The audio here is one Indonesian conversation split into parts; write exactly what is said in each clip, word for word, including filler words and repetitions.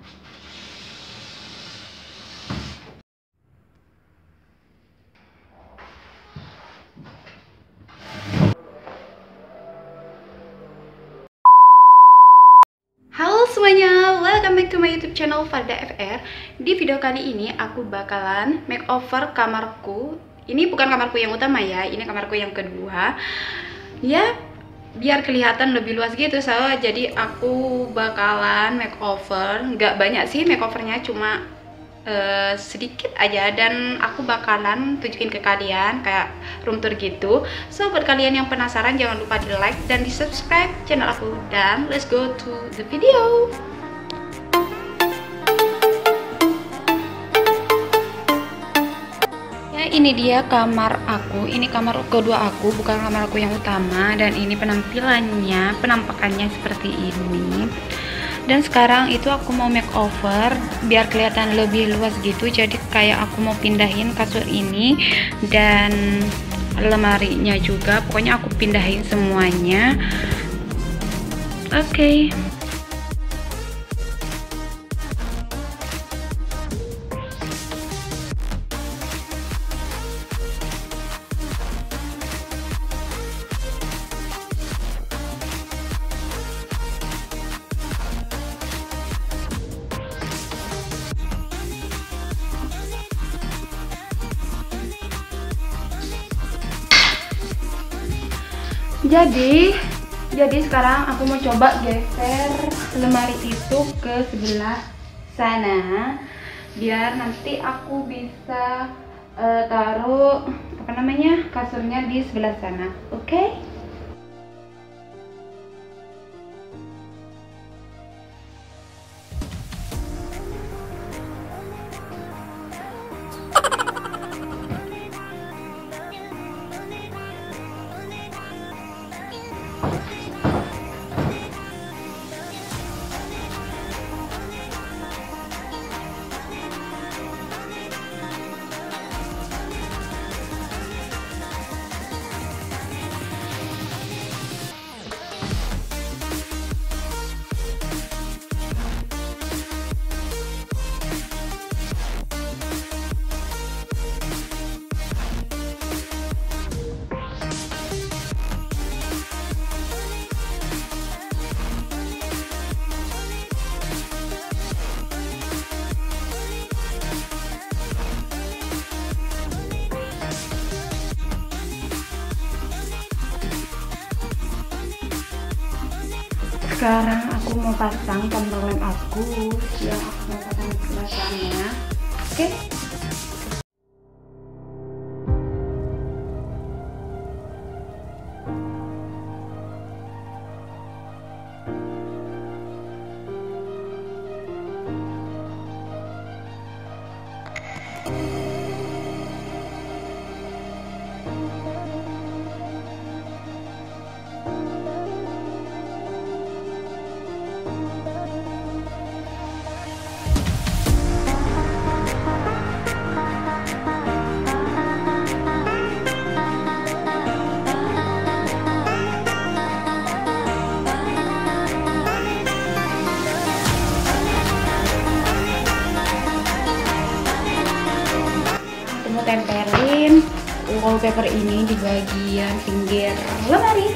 Halo semuanya, welcome back to my YouTube channel Farda F R. Di video kali ini aku bakalan makeover kamarku. Ini bukan kamarku yang utama ya, ini kamarku yang kedua. Ya, biar kelihatan lebih luas gitu, so jadi aku bakalan makeover. Nggak banyak sih makeovernya, cuma uh, sedikit aja, dan aku bakalan tunjukin ke kalian kayak room tour gitu. So buat kalian yang penasaran, jangan lupa di like dan di subscribe channel aku, dan let's go to the video. Ini dia kamar aku, ini kamar kedua aku, bukan kamar aku yang utama. Dan ini penampilannya, penampakannya seperti ini. Dan sekarang itu aku mau makeover biar kelihatan lebih luas gitu. Jadi kayak aku mau pindahin kasur ini dan lemarinya juga. Pokoknya aku pindahin semuanya. Oke. Okay. Jadi, jadi sekarang aku mau coba geser lemari itu ke sebelah sana, biar nanti aku bisa uh, taruh apa namanya kasurnya di sebelah sana. Oke? Okay? Sekarang aku mau pasang tumbler lamp aku yang aku mau pasang di sebelah sana. Oke? Okay? Tempelin wallpaper ini di bagian pinggir lemari.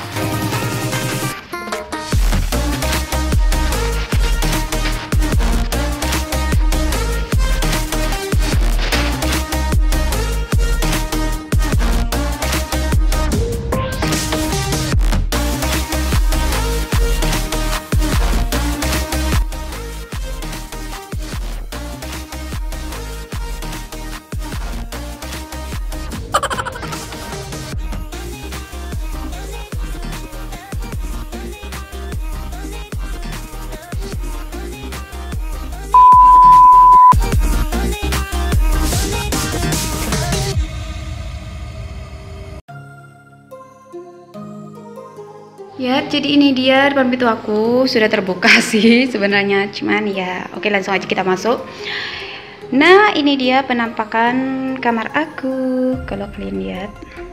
Ya, jadi ini dia depan pintu aku, sudah terbuka sih sebenarnya, cuman ya oke, langsung aja kita masuk. Nah, ini dia penampakan kamar aku kalau kalian lihat.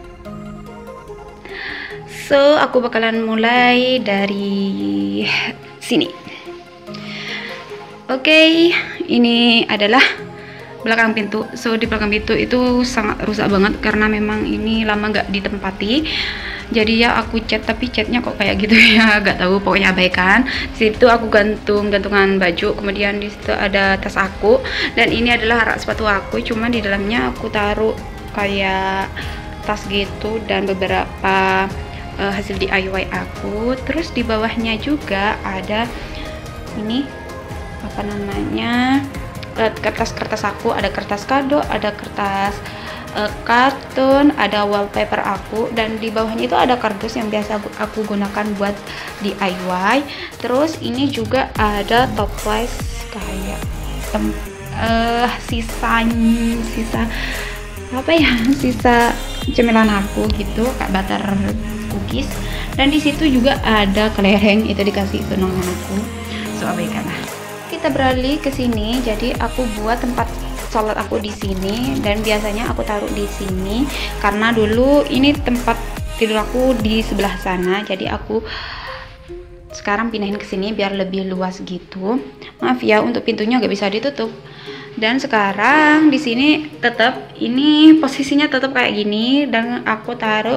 So, aku bakalan mulai dari sini. Oke, ini adalah belakang pintu. So di belakang pintu itu sangat rusak banget karena memang ini lama nggak ditempati. Jadi ya aku cat, tapi catnya kok kayak gitu ya, nggak tahu, pokoknya abaikan. Di situ aku gantung gantungan baju, kemudian di situ ada tas aku, dan ini adalah rak sepatu aku. Cuman di dalamnya aku taruh kayak tas gitu dan beberapa uh, hasil D I Y aku. Terus di bawahnya juga ada ini apa namanya, kertas-kertas aku, ada kertas kado, ada kertas uh, kartun, ada wallpaper aku, dan di bawahnya itu ada kardus yang biasa aku gunakan buat D I Y. Terus ini juga ada toples kayak tem uh, sisa sisa apa ya, sisa cemilan aku gitu, kayak butter cookies. Dan di situ juga ada kelereng, itu dikasih tunangan aku, so abaikan lah. Kita beralih ke sini, jadi aku buat tempat sholat aku di sini, dan biasanya aku taruh di sini karena dulu ini tempat tidur aku di sebelah sana, jadi aku sekarang pindahin ke sini biar lebih luas gitu. Maaf ya, untuk pintunya gak bisa ditutup. Dan sekarang di sini tetap ini posisinya tetap kayak gini, dan aku taruh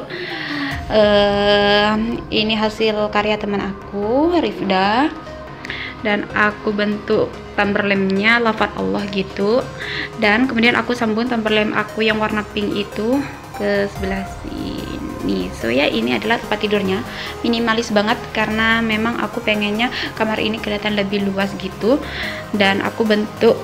uh, ini hasil karya teman aku, Rifda. Dan aku bentuk Timberland-nya lafaz Allah gitu, dan kemudian aku sambung Timberland aku yang warna pink itu ke sebelah sini. So ya, ini adalah tempat tidurnya, minimalis banget karena memang aku pengennya kamar ini kelihatan lebih luas gitu. Dan aku bentuk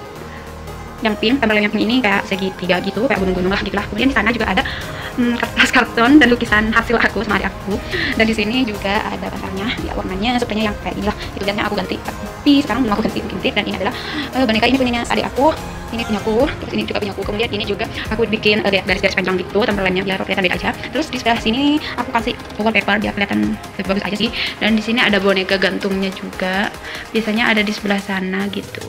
yang pink, Timberland yang pink ini kayak segitiga gitu, kayak gunung-gunung lah gitu lah. Kemudian di sana juga ada hmm, kertas karton dan lukisan hasil aku sama adik aku. Dan di sini juga ada bantalnya, ya warnanya sepertinya yang kayak inilah. Itu jangan aku ganti, tapi sekarang belum aku ganti bikin tip. Dan ini adalah uh, boneka, ini punyanya adik aku, ini punya aku, terus ini juga punya aku. Kemudian ini juga aku bikin uh, garis-garis panjang gitu, Timberlandnya biar kelihatan beda aja. Terus di sebelah sini aku kasih wallpaper biar kelihatan lebih bagus aja sih. Dan di sini ada boneka gantungnya juga, biasanya ada di sebelah sana gitu.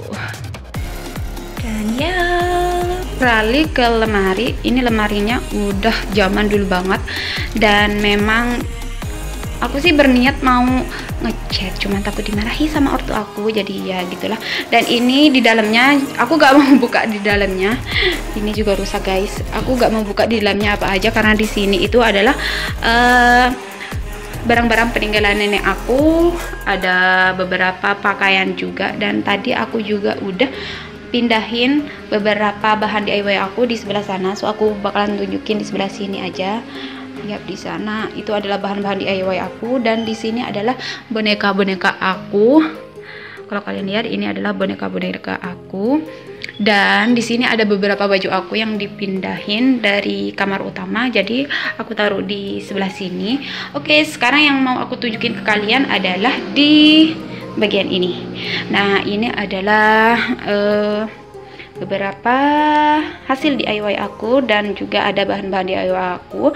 Dan ya, beralih ke lemari. Ini lemarinya udah zaman dulu banget, dan memang aku sih berniat mau ngecat, cuman takut dimarahi sama ortu aku, jadi ya gitulah. Dan ini di dalamnya aku gak mau buka di dalamnya, ini juga rusak guys. Aku gak mau buka di dalamnya apa aja karena di sini itu adalah uh, barang-barang peninggalan nenek aku, ada beberapa pakaian juga. Dan tadi aku juga udah pindahin beberapa bahan D I Y aku di sebelah sana, so aku bakalan tunjukin di sebelah sini aja. Lihat di sana itu adalah bahan-bahan D I Y aku, dan di sini adalah boneka-boneka aku. Kalau kalian lihat, ini adalah boneka-boneka aku. Dan di sini ada beberapa baju aku yang dipindahin dari kamar utama, jadi aku taruh di sebelah sini. Oke, sekarang yang mau aku tunjukin ke kalian adalah di bagian ini. Nah, ini adalah uh, beberapa hasil D I Y aku, dan juga ada bahan-bahan D I Y aku.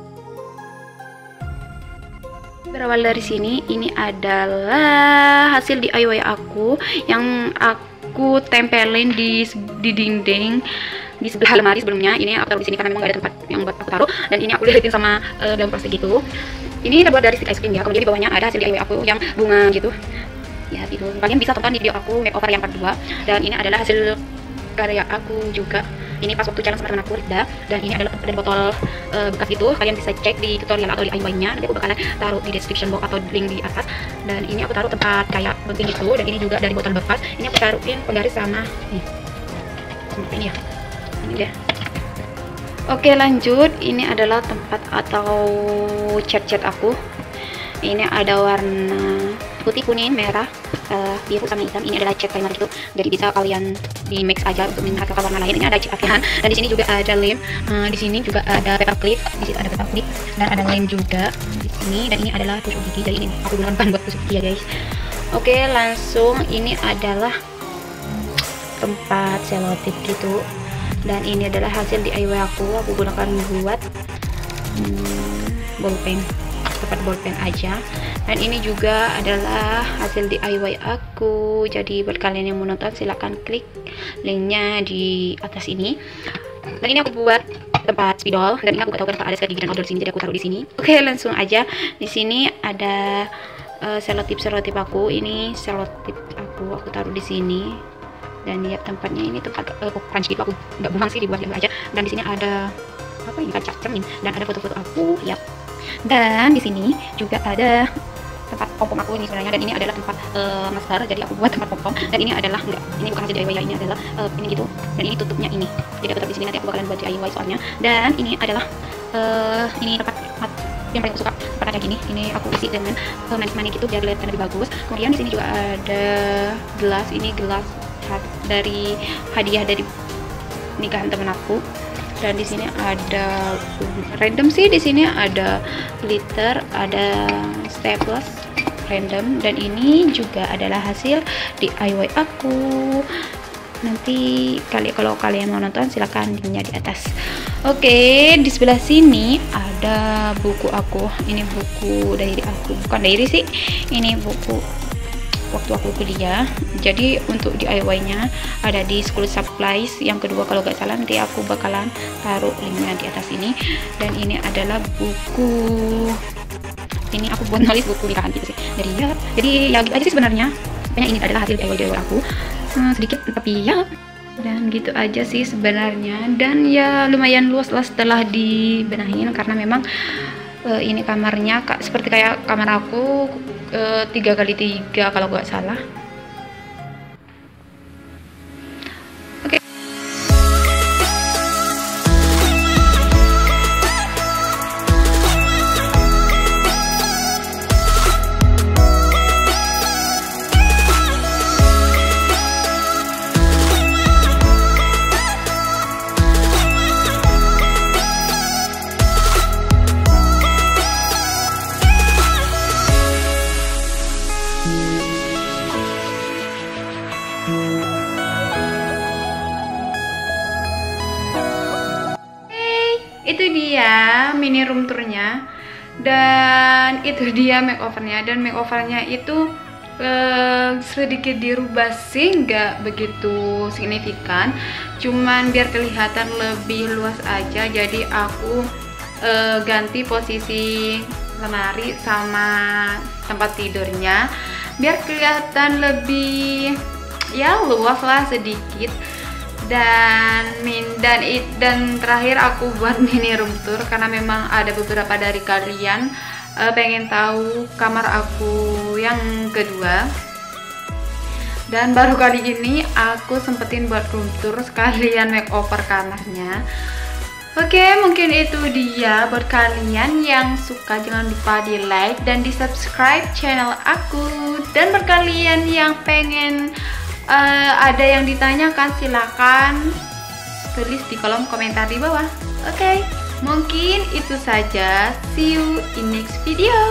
Berawal dari sini, ini adalah hasil D I Y aku yang aku tempelin di di dinding di sebelah lemari sebelumnya. Ini aku taruh di sini karena memang gak ada tempat yang buat aku taruh, dan ini aku lihatin sama uh, daun plastik gitu. Ini terbuat dari stick ice cream ya. Kemudian di bawahnya ada hasil D I Y aku yang bunga gitu. Ya gitu, kalian bisa tonton di video aku makeover yang part dua. Dan ini adalah hasil karya aku juga, ini pas waktu challenge sama teman aku Rida. Dan ini adalah dari botol uh, bekas itu, kalian bisa cek di tutorial atau di D I Y nya, nanti aku bakalan taruh di description box atau link di atas. Dan ini aku taruh tempat kayak penting gitu. Dan ini juga dari botol bekas, ini aku taruhin penggaris sama nih, seperti ini ya, ini dia. Oke, lanjut. Ini adalah tempat atau cat-cat aku. Ini ada warna putih, kuning, merah, uh, biru sama hitam. Ini adalah cat primer gitu, jadi bisa kalian di mix aja untuk menghasilkan warna lain. Ini ada cat apihan, dan di sini juga ada lem. Uh, di sini juga ada paper clip, di situ ada paper clip, dan ada lem juga di sini. Dan ini adalah tusuk gigi, jadi ini aku gunakan buat tusuk gigi ya guys. Oke, langsung ini adalah tempat selotip gitu, dan ini adalah hasil D I Y aku. Aku gunakan buat hmm, bolpen, tempat bolpen aja. Dan ini juga adalah hasil D I Y aku, jadi buat kalian yang mau nonton silahkan klik linknya di atas ini. Dan ini aku buat tempat spidol, dan ini aku gak tahu kenapa ada sekali gigi dan odol di sini, jadi aku taruh di sini. Oke, langsung aja. Di sini ada uh, selotip selotip aku. Ini selotip aku aku taruh di sini. Dan lihat tempatnya, ini tempat uh, crunch gitu, aku nggak buang sih, dibuat aja. Dan di sini ada apa ini, kaca cermin, dan ada foto-foto aku ya. Dan di sini juga ada tempat pom-pom aku ini sebenarnya, dan ini adalah tempat uh, masker, jadi aku buat tempat pom-pom. Dan ini adalah enggak, ini bukan hasil D I Y ya, ini adalah uh, ini gitu. Dan ini tutupnya ini, jadi aku taruh di sini, nanti aku bakalan buat D I Y soalnya. Dan ini adalah uh, ini tempat yang paling aku suka, tempat kayak gini. Ini aku isi dengan uh, manis-manis gitu biar kelihatan lebih bagus. Kemudian di sini juga ada gelas, ini gelas dari hadiah dari nikahan temen aku. Dan di sini ada random sih, di sini ada glitter, ada staples random, dan ini juga adalah hasil D I Y aku. Nanti kali kalau kalian mau nonton silahkan linknya di atas. Oke, di sebelah sini ada buku aku. Ini buku diary aku, bukan diary sih, ini buku waktu aku kuliah. Jadi untuk D I Y-nya ada di School Supplies yang kedua kalau nggak salah, nanti aku bakalan taruh linknya di atas ini. Dan ini adalah buku, ini aku buat nulis buku nikahan gitu sih. Jadi ya, jadi ya gitu aja sih sebenarnya. Sebenarnya ini adalah hasil D I Y D I Y aku, hmm, sedikit tapi ya. Dan gitu aja sih sebenarnya. Dan ya lumayan luas lah setelah dibenahin, karena memang uh, ini kamarnya kak seperti kayak kamar aku tiga kali tiga kalau nggak salah. Oke. Itu dia mini room tournya, dan itu dia makeovernya. Dan makeovernya itu eh, sedikit dirubah sih, nggak begitu signifikan, cuman biar kelihatan lebih luas aja. Jadi aku eh, ganti posisi lemari sama tempat tidurnya biar kelihatan lebih ya luas lah sedikit. Dan min dan it dan terakhir aku buat mini room tour karena memang ada beberapa dari kalian uh, pengen tahu kamar aku yang kedua, dan baru kali ini aku sempetin buat room tour sekalian makeover kamarnya. Oke, mungkin itu dia. Buat kalian yang suka jangan lupa di like dan di subscribe channel aku. Dan buat kalian yang pengen Uh, ada yang ditanyakan, silakan tulis di kolom komentar di bawah. Oke, okay, mungkin itu saja. See you in next video.